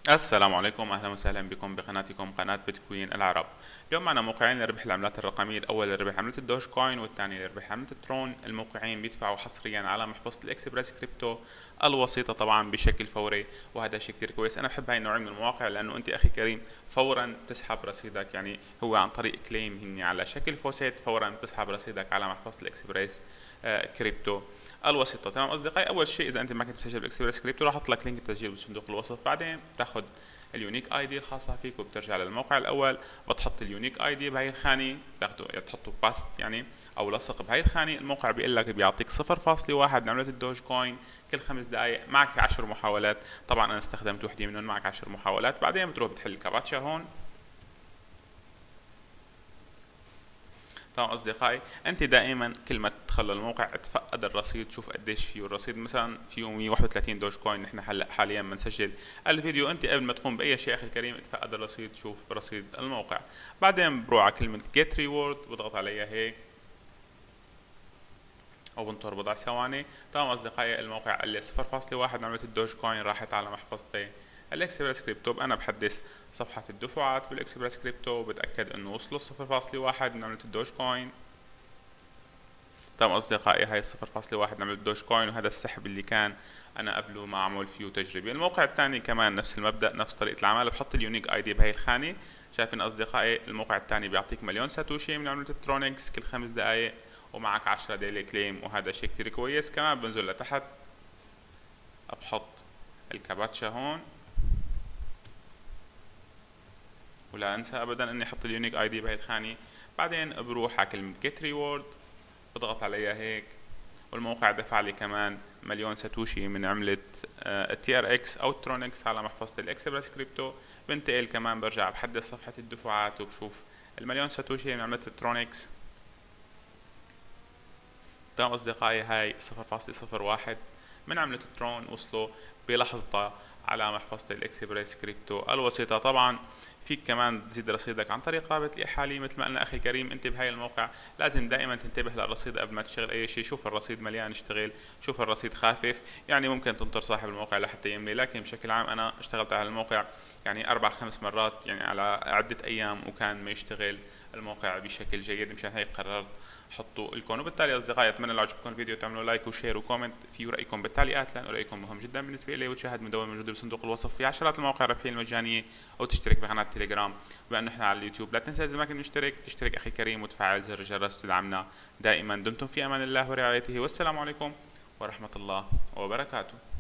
السلام عليكم، اهلا وسهلا بكم بقناتكم قناة بيتكوين العرب. اليوم معنا موقعين لربح العملات الرقمية، الاول لربح عملة الدوج كوين والثاني لربح عملة الترون. الموقعين بيدفعوا حصريا على محفظة الاكسبرس كريبتو الوسيطة طبعا بشكل فوري، وهذا شيء كثير كويس. انا بحب هاي النوعية من المواقع لانه انت اخي الكريم فورا تسحب رصيدك، يعني هو عن طريق كليم هني على شكل فوسيت، فورا بتسحب رصيدك على محفظة الاكسبرس كريبتو الوسيطة. تمام أصدقائي، أول شيء إذا أنت ما كنت مسجل بالإكسبرس كريبتو راح أحط لك لينك التسجيل بصندوق الوصف. بعدين بتاخذ اليونيك اي دي الخاصة فيك وبترجع للموقع الأول، بتحط اليونيك اي دي بهي الخانة، بتاخده تحطه باست يعني أو لصق بهي الخانة. الموقع بيقول لك بيعطيك 0.1 من عملة الدوج كوين كل 5 دقائق، معك 10 محاولات. طبعا أنا استخدمت وحدة منهم، معك 10 محاولات. بعدين بتروح بتحل الكابتشا هون. تمام اصدقائي، انت دائما كل ما تدخل للموقع تفقد الرصيد، شوف قديش فيه الرصيد. مثلا فيه 131 دوج كوين، نحن هلا حاليا بنسجل الفيديو. انت قبل ما تقوم باي شيء اخي الكريم تفقد الرصيد، شوف رصيد الموقع. بعدين بروح على كلمه جيت ريورد، بضغط عليها هيك او بنطر بضع ثواني. تمام اصدقائي، الموقع قال لي 0.1 من عملة الدوج كوين راحت على محفظتي الاكسبرس كريبتو. انا بحدث صفحة الدفعات بالاكسبرس كريبتو وبتأكد انه وصلوا 0.1 من عملة الدوج كوين. تمام اصدقائي، هاي 0.1 نعمل الدوج كوين، وهذا السحب اللي كان انا قبله معمول فيه تجربه. الموقع الثاني كمان نفس المبدا، نفس طريقه العمل، بحط اليونيك اي دي بهي الخانه. شايفين اصدقائي الموقع الثاني بيعطيك مليون ساتوشي من عمله الترونكس كل 5 دقائق، ومعك 10 ديلي كليم، وهذا شيء كتير كويس. كمان بنزل لتحت بحط الكاباتشا هون، ولا انسى ابدا اني احط اليونيك اي دي بهي الخانه. بعدين بروح على كلمه جيت ريورد، بضغط عليها هيك، والموقع دفع لي كمان مليون ساتوشي من عملة التي ار اكس او ترونكس على محفظة الاكسبرس كريبتو. بنتقل كمان برجع بحدث صفحة الدفعات وبشوف المليون ساتوشي من عملة الترونكس. تمام اصدقائي، هاي 0.01 من عملة الترون وصلوا بلحظتها على محفظة الاكسبريس كريبتو الوسيطة. طبعا فيك كمان تزيد رصيدك عن طريق رابط الإحالي. مثل ما قلنا أخي الكريم، أنت بهاي الموقع لازم دائما تنتبه للرصيد قبل ما تشتغل أي شيء. شوف الرصيد مليان اشتغل، شوف الرصيد خافف، يعني ممكن تنطر صاحب الموقع لحتى يملي. لكن بشكل عام أنا اشتغلت على الموقع يعني 4 5 مرات، يعني على عدة أيام، وكان ما يشتغل الموقع بشكل جيد. مشان هيك قررت حطوا لكم. وبالتالي اصدقائي اتمنى لو عجبكم الفيديو تعملوا لايك وشير وكومنت فيه رايكم بالتعليقات، لانه رايكم مهم جدا بالنسبه لي. وتشاهد مدون موجوده بصندوق الوصف في عشرات المواقع الربحيه المجانيه، او تشترك بقناه تليجرام. بما انه احنا على اليوتيوب، لا تنسى اذا ما كنت مشترك تشترك اخي الكريم وتفعل زر الجرس وتدعمنا دائما. دمتم في امان الله ورعايته، والسلام عليكم ورحمه الله وبركاته.